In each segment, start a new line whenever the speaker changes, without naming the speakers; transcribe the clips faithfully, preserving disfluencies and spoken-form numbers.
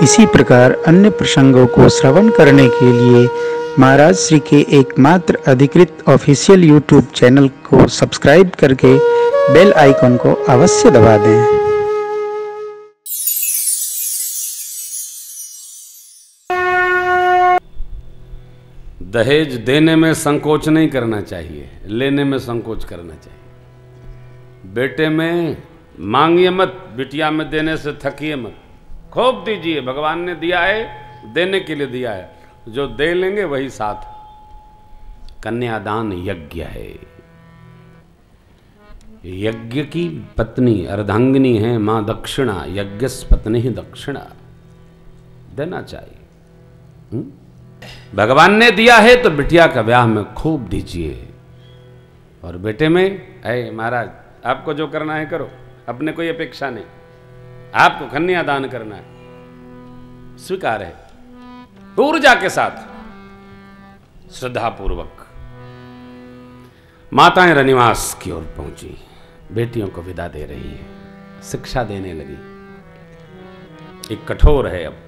इसी प्रकार अन्य प्रसंगों को श्रवण करने के लिए महाराज श्री के एकमात्र अधिकृत ऑफिशियल यूट्यूब चैनल को सब्सक्राइब करके बेल आइकन को अवश्य दबा दें।
दहेज देने में संकोच नहीं करना चाहिए, लेने में संकोच करना चाहिए। बेटे में मांगिए मत, बिटिया में देने से थकिए मत, खूब दीजिए। भगवान ने दिया है, देने के लिए दिया है, जो दे लेंगे वही साथ। कन्यादान यज्ञ है। यज्ञ की पत्नी अर्धांगिनी है मां दक्षिणा, यज्ञस पत्नी ही दक्षिणा, देना चाहिए। हुँ? भगवान ने दिया है तो बिटिया का ब्याह में खूब दीजिए। और बेटे में, अरे महाराज आपको जो करना है करो, अपने कोई अपेक्षा नहीं, आपको कन्यादान करना है, स्वीकार है, ऊर्जा के साथ, श्रद्धा पूर्वक। माताएं रनिवास की ओर पहुंची, बेटियों को विदा दे रही है, शिक्षा देने लगी। एक कठोर है अब,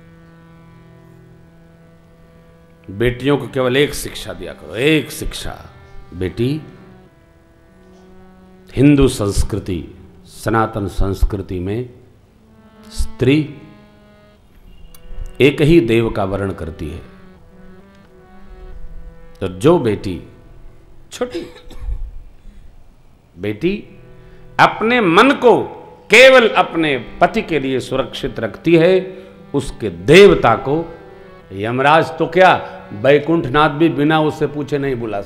बेटियों को केवल एक शिक्षा दिया करो, एक शिक्षा। बेटी, हिंदू संस्कृति, सनातन संस्कृति में स्त्री एक ही देव का वर्ण करती है। तो जो बेटी, छोटी बेटी अपने मन को केवल अपने पति के लिए सुरक्षित रखती है, उसके देवता को यमराज तो क्या, बैकुंठनाथ भी बिना उससे पूछे नहीं बुला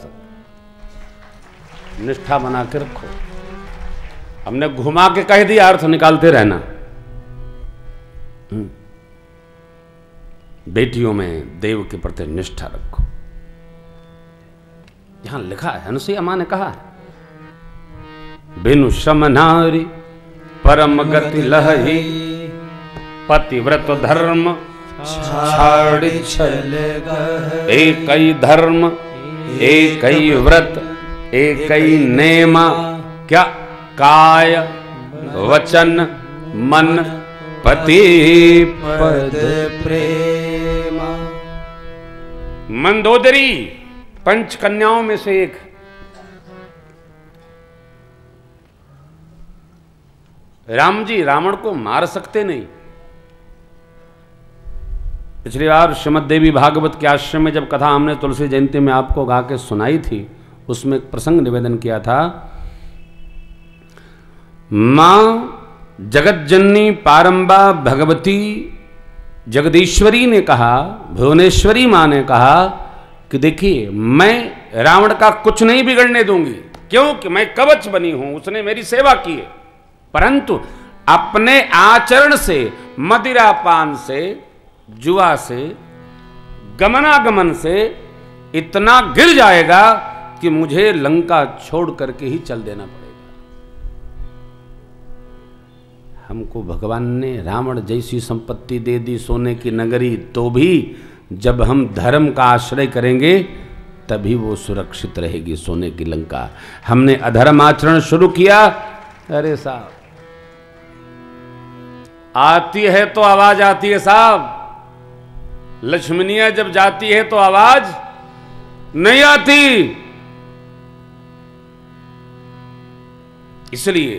सकते। निष्ठा बना के रखो। हमने घुमा के कह दिया, अर्थ निकालते रहना। बेटियों में देव के प्रति निष्ठा रखो। यहां लिखा है, अनुसुईया मां ने कहा है, बिनु श्रम नारी परम गति लहही, पतिव्रत धर्म छाड़ी छल गए। एक ही धर्म, एक ही व्रत, एक ही नेमा, क्या काय वचन मन पति पद प्रेमा। मंदोदरी पंच कन्याओं में से एक। राम जी रावण को मार सकते नहीं। पिछली बार श्रीमद देवी भागवत के आश्रम में जब कथा हमने तुलसी जयंती में आपको गा के सुनाई थी, उसमें एक प्रसंग निवेदन किया था। मां जगतजननी पारंबा भगवती जगदीश्वरी ने कहा, भुवनेश्वरी मां ने कहा कि देखिए, मैं रावण का कुछ नहीं बिगड़ने दूंगी, क्योंकि मैं कवच बनी हूं, उसने मेरी सेवा की है। परंतु अपने आचरण से, मदिरा पान से, जुआ से, गमनागमन से इतना गिर जाएगा कि मुझे लंका छोड़ करके ही चल देना पड़ेगा। हमको भगवान ने रावण जैसी संपत्ति दे दी, सोने की नगरी, तो भी जब हम धर्म का आश्रय करेंगे तभी वो सुरक्षित रहेगी, सोने की लंका। हमने अधर्म आचरण शुरू किया, अरे साहब आती है तो आवाज आती है साहब। लक्ष्मणिया जब जाती है तो आवाज नहीं आती। इसलिए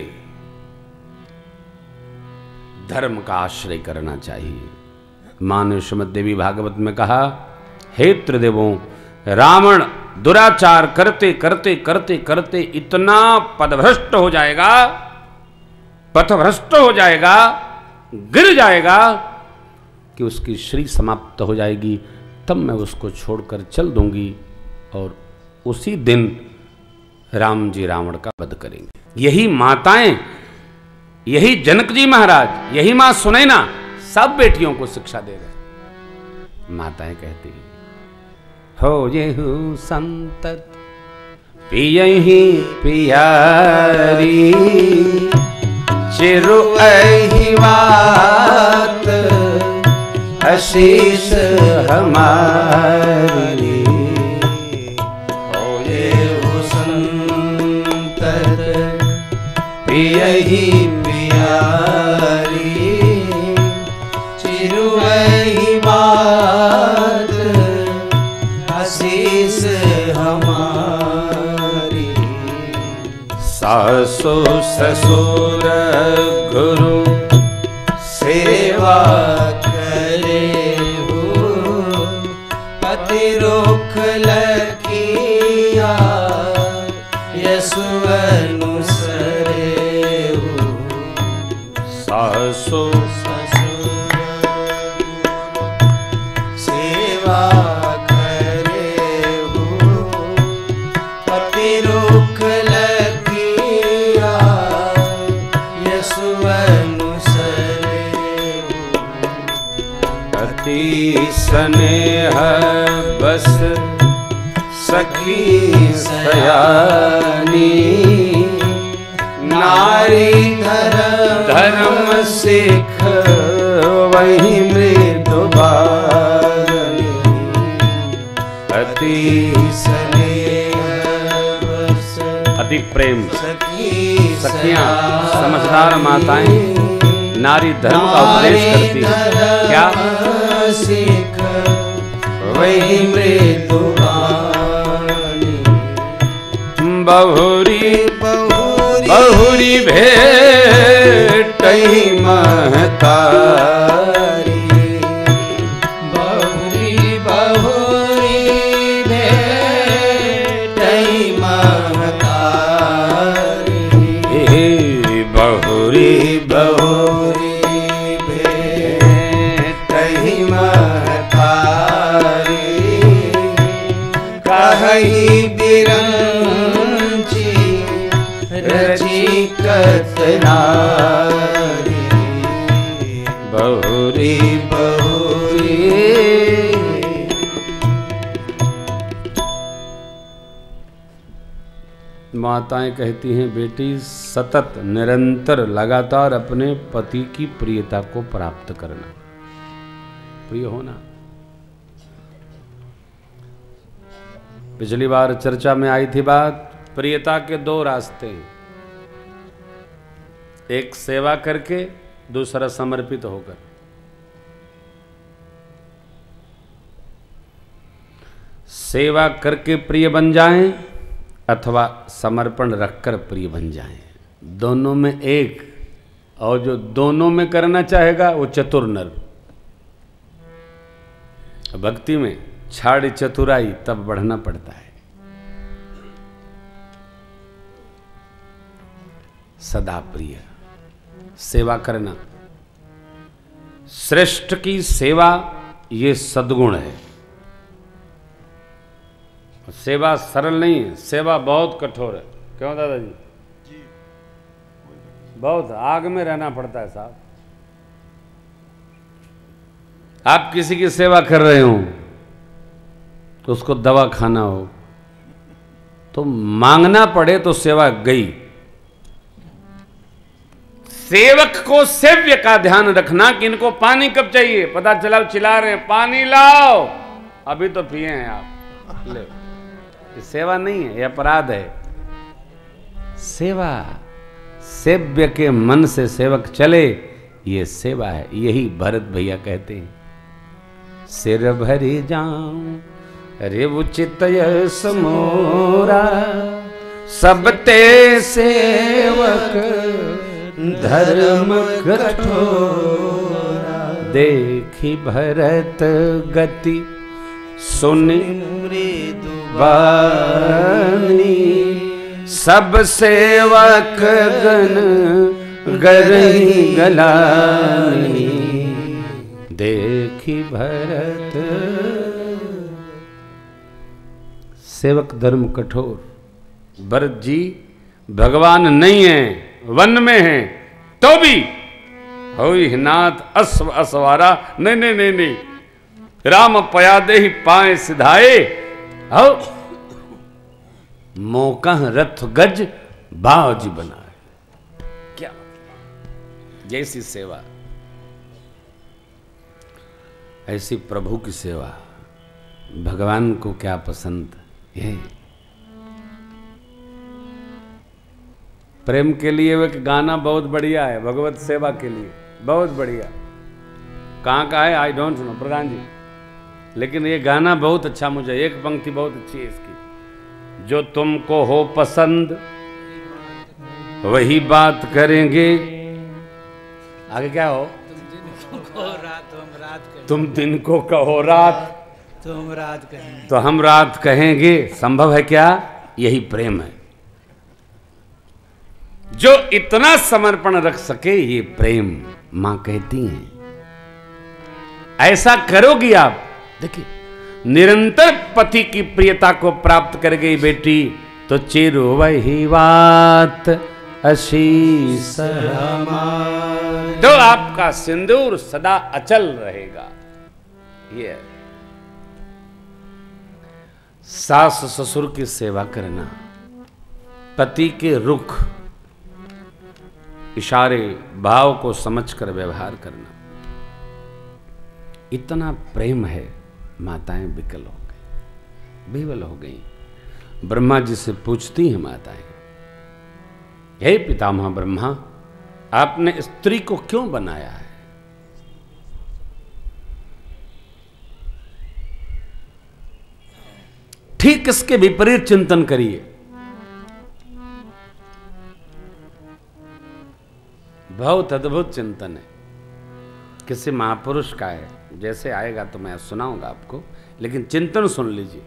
धर्म का आश्रय करना चाहिए। मां ने श्रीमद देवी भागवत में कहा, हे त्रिदेवों, रावण दुराचार करते करते करते करते इतना पदभ्रष्ट हो जाएगा, पथभ्रष्ट हो जाएगा, गिर जाएगा कि उसकी श्री समाप्त हो जाएगी। तब मैं उसको छोड़कर चल दूंगी और उसी दिन राम जी रावण का वध करेंगे। यही माताएं, यही जनक जी महाराज, यही मां सुनैना सब बेटियों को शिक्षा दे रहे। माताएं कहती हैं, हो ये हूँ संतत पियहि पियारी, चिरु अहिवात आशीष हमारी। हो ये हूँ संतत पियहि पियारी, चिरु सासु ससुर गुरु
सेवा करे हो, पति रोक लखिया यसु अनुसरे हो।
सासु
ससुर सेवा करे हो, पति रोक लखिया यसु अनुसरे हो।
अति स्नेह बस सखी सयानी,
नारी धर्म
धर्म सिख
वही मृदुबानी।
अति
स्नेह बस
अति प्रेम
सखी
सखियां समझदार माताएं नारी धर्म का उपदेश करती है। क्या
सिख वही मृदुबानी।
बहुरी
बहुरी
बहुरी भेटई महतारी,
बहुरी बहुरी भेटई महतारी।
हे बहुरी
बहुरी भेटई महतारी। कहि बिरंची रची कतनारी।
बहुरी
बहुरी
माताएं कहती हैं, बेटी सतत निरंतर लगातार अपने पति की प्रियता को प्राप्त करना, प्रिय होना। पिछली बार चर्चा में आई थी बात, प्रियता के दो रास्ते, एक सेवा करके, दूसरा समर्पित होकर। सेवा करके प्रिय बन जाएं अथवा समर्पण रखकर प्रिय बन जाएं, दोनों में एक। और जो दोनों में करना चाहेगा वो चतुर नर। भक्ति में छाड़ी चतुराई तब बढ़ना पड़ता है। सदा प्रिय सेवा करना, श्रेष्ठ की सेवा ये सद्गुण है। सेवा सरल नहीं है, सेवा बहुत कठोर है। क्यों दादाजी? बहुत आग में रहना पड़ता है साहब। आप किसी की सेवा कर रहे हो तो उसको दवा खाना हो तो मांगना पड़े तो सेवा गई। सेवक को सेव्य का ध्यान रखना कि इनको पानी कब चाहिए, पता चला चिल्ला रहे हैं पानी लाओ, अभी तो पिए हैं आप, ले। ये सेवा नहीं है, ये अपराध है। सेवा, सेव्य के मन से सेवक चले, ये सेवा है। यही भरत भैया कहते हैं, सिर भरी जाऊं रे उचित यश मोरा, सब ते सेवक धर्म कठोरा। देखी भरत गति सुनि मृदुबानी, सब सेवक गण गरही गलानी। देखी भरत सेवक धर्म कठोर। भरत जी भगवान नहीं है, वन में है, तो भी होई नाथ अश्व असवारा, नहीं नहीं नहीं नहीं, राम पयादे ही पाए सिधाए, हो मोकह रथ गज बावजी बनाए। क्या जैसी सेवा, ऐसी प्रभु की सेवा। भगवान को क्या पसंद है। प्रेम के लिए वो एक गाना बहुत बढ़िया है, भगवत सेवा के लिए बहुत बढ़िया। कहाँ का है आई डोंट नो प्रधान जी, लेकिन ये गाना बहुत अच्छा, मुझे एक पंक्ति बहुत अच्छी है इसकी। जो तुमको हो पसंद वही बात करेंगे। आगे क्या हो? तुम दिन को कहो रात,
तुम रात कहेंगे
तो हम रात कहेंगे। संभव है क्या? यही प्रेम है। जो इतना समर्पण रख सके, ये प्रेम। मां कहती हैं ऐसा करोगी आप, देखिए, निरंतर पति की प्रियता को प्राप्त कर गई बेटी, तो चिर वही बात आशीष तो आपका सिंदूर सदा अचल रहेगा। ये सास ससुर की सेवा करना, पति के रुख इशारे भाव को समझकर व्यवहार करना, इतना प्रेम है। माताएं विकल हो गई, विवल हो गई। ब्रह्मा जी से पूछती हैं माताएं, हे पितामह ब्रह्मा, आपने स्त्री को क्यों बनाया है? ठीक इसके विपरीत चिंतन करिए। बहुत अद्भुत चिंतन है, किसी महापुरुष का है। जैसे आएगा तो मैं सुनाऊंगा आपको, लेकिन चिंतन सुन लीजिए।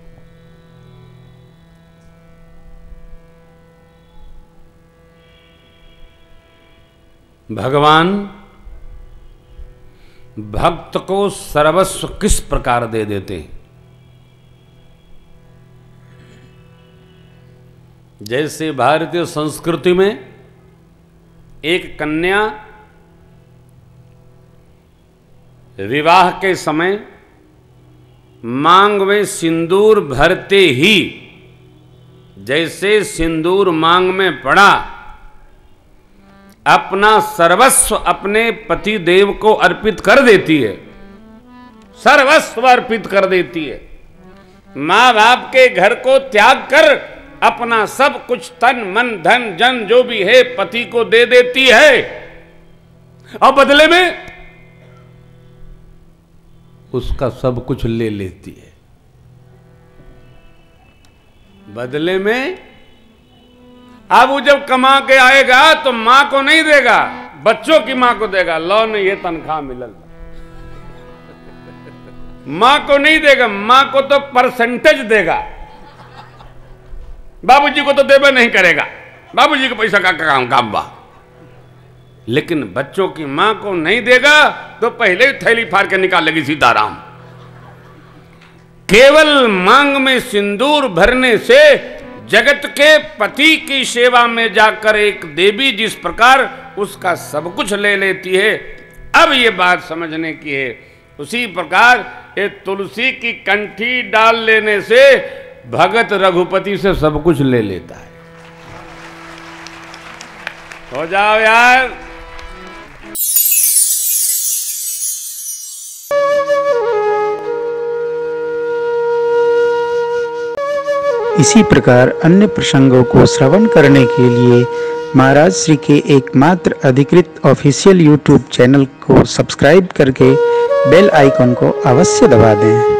भगवान भक्त को सर्वस्व किस प्रकार दे देते हैं? जैसे भारतीय संस्कृति में एक कन्या विवाह के समय मांग में सिंदूर भरते ही, जैसे सिंदूर मांग में पड़ा, अपना सर्वस्व अपने पति देव को अर्पित कर देती है, सर्वस्व अर्पित कर देती है। मां बाप के घर को त्याग कर अपना सब कुछ तन मन धन जन जो भी है पति को दे देती है, और बदले में उसका सब कुछ ले लेती है। बदले में अब वो जब कमा के आएगा तो मां को नहीं देगा, बच्चों की मां को देगा। लो ने ये तनख्वाह मिलल, मां को नहीं देगा, मां को तो परसेंटेज देगा। बाबूजी को तो देवे नहीं करेगा, बाबूजी को पैसा का काम काम बा, लेकिन बच्चों की मां को नहीं देगा तो पहले ही थैली फाड़ के निकालेगी सीताराम। केवल मांग में सिंदूर भरने से जगत के पति की सेवा में जाकर एक देवी जिस प्रकार उसका सब कुछ ले लेती है, अब ये बात समझने की है। उसी प्रकार ये तुलसी की कंठी डाल लेने से भगत रघुपति से सब कुछ ले लेता है। हो जाओ यार।
इसी प्रकार अन्य प्रसंगों को श्रवण करने के लिए महाराज श्री के एकमात्र अधिकृत ऑफिशियल यूट्यूब चैनल को सब्सक्राइब करके बेल आइकन को अवश्य दबा दें।